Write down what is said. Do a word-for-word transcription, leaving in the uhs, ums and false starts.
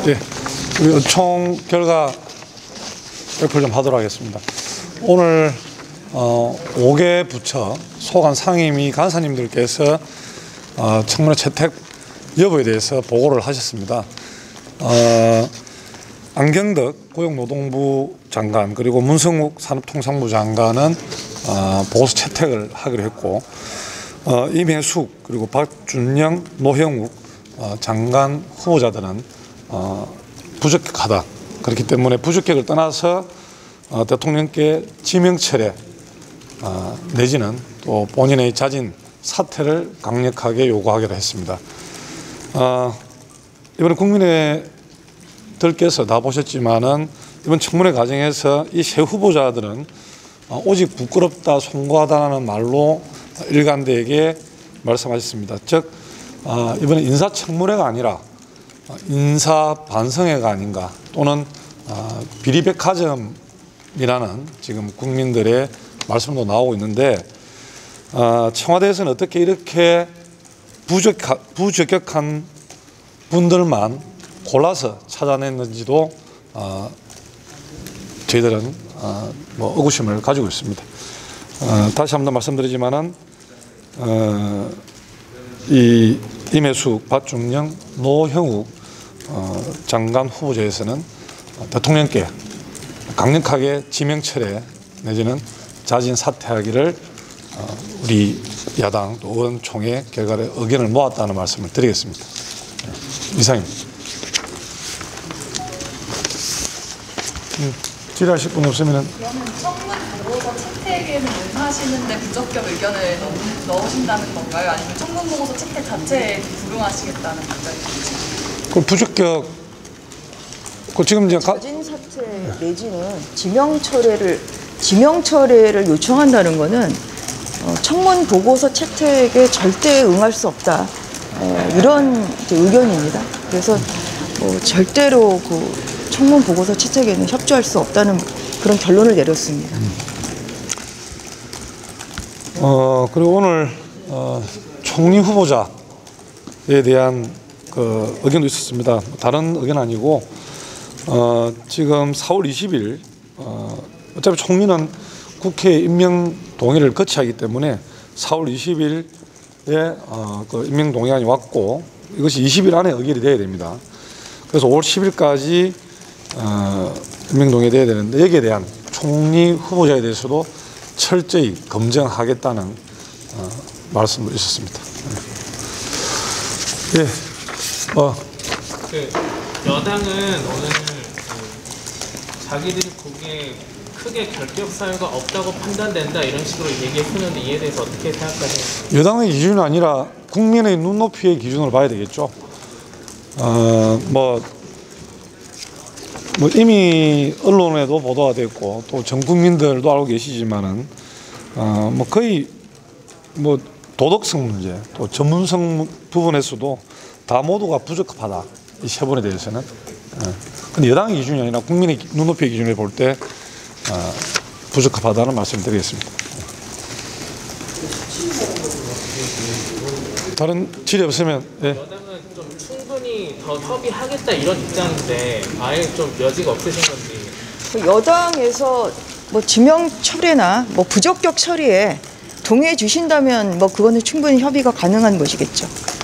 예, 우리 총 결과 발표를 좀 하도록 하겠습니다. 오늘 어, 오 개 부처 소관 상임위 간사님들께서 어, 청문회 채택 여부에 대해서 보고를 하셨습니다. 어, 안경덕 고용노동부 장관 그리고 문성욱 산업통상부 장관은 어, 보고서 채택을 하기로 했고, 어, 임혜숙 그리고 박준영, 노형욱 어, 장관 후보자들은 어, 부적격하다. 그렇기 때문에 부적격을 떠나서 어, 대통령께 지명철회 어, 내지는 또 본인의 자진 사퇴를 강력하게 요구하기로 했습니다. 어, 이번에 국민의들께서 다 보셨지만은 이번 청문회 과정에서 이 세 후보자들은 어, 오직 부끄럽다, 송구하다는 말로 일관되게 말씀하셨습니다. 즉 어, 이번에 인사청문회가 아니라 인사 반성회가 아닌가, 또는 어, 비리백화점이라는 지금 국민들의 말씀도 나오고 있는데, 어, 청와대에서는 어떻게 이렇게 부적하, 부적격한 분들만 골라서 찾아냈는지도 어, 저희들은 어, 뭐 의구심을 가지고 있습니다. 어, 다시 한 번 더 말씀드리지만은 어, 이 임혜숙, 박준영, 노형욱 어, 장관 후보자에서는 대통령께 강력하게 지명철회 내지는 자진 사퇴하기를 어, 우리 야당 또 의원총회 결과를 의견을 모았다는 말씀을 드리겠습니다. 이상입니다. 음, 질의하실 분 없으면 그러면 청문 보고서 채택에는 응하시는데 부적격 의견을 넣, 넣으신다는 건가요? 아니면 청문 보고서 채택 자체에 불응하시겠다는 건가요? 그 부적격, 그 지금 이제 자진 사퇴 내지는 지명 철회를 지명 철회를 요청한다는 것은 어, 청문 보고서 채택에 절대 응할 수 없다, 어, 이런 의견입니다. 그래서 뭐 절대로 그 청문 보고서 채택에는 협조할 수 없다는 그런 결론을 내렸습니다. 음. 어 그리고 오늘 어, 총리 후보자에 대한 그 의견도 있었습니다. 다른 의견 아니고 어, 지금 사월 이십일 어, 어차피 총리는 국회 임명 동의를 거쳐야 하기 때문에 사월 이십일에 어, 그 임명 동의안이 왔고, 이것이 이십 일 안에 의결이 돼야 됩니다. 그래서 오월 십일까지 어, 임명 동의돼야 되는데, 여기에 대한 총리 후보자에 대해서도 철저히 검증하겠다는 어, 말씀도 있었습니다. 예. 예. 어. 그 여당은 오늘 그 자기들이 보기에 크게 결격 사유가 없다고 판단된다, 이런 식으로 얘기했었는데, 이에 대해서 어떻게 생각하세요? 여당의 기준이 아니라 국민의 눈높이의 기준으로 봐야 되겠죠. 어, 뭐, 뭐 이미 언론에도 보도가 됐고 또 전 국민들도 알고 계시지만은 어, 뭐 거의 뭐 도덕성 문제 또 전문성 부분에서도 다 모두가 부적합하다, 이 세 분에 대해서는. 그런데 어. 여당의 기준이 아니라 국민의 눈높이의 기준을 볼 때 어, 부적합하다는 말씀을 드리겠습니다. 다른 질의 없으면. 예. 여당은 좀 충분히 더 협의하겠다 이런 입장인데 아예 좀 여지가 없으신 건지. 여당에서 뭐 지명 철회나 뭐 부적격 처리에 동의해 주신다면 뭐 그거는 충분히 협의가 가능한 것이겠죠.